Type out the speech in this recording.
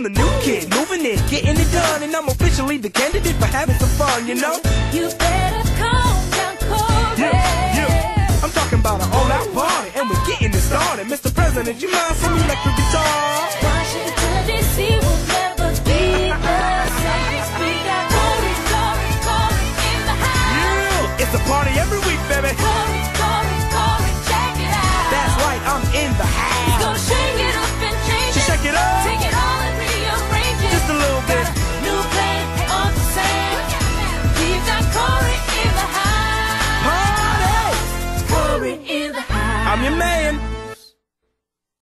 the new kid, moving in, getting it done, and I'm officially the candidate for having some fun, you know? You better calm down, Cory. Yeah. I'm talking about an all-out party, and we're getting it started. Mr. President, you mind some electric guitar? Washington, D.C. will never be the same. We got Cory, Cory, Cory in the house. Yeah, it's a party every week, baby. Cory, Cory, Cory, check it out. That's right, I'm in the house. He's gonna shake it up and change it. Shake it up. Take it all and rearrange it. Just a little bit. New plan on the sand. We've got Cory in the house. Party! Cory in the house. I'm your man.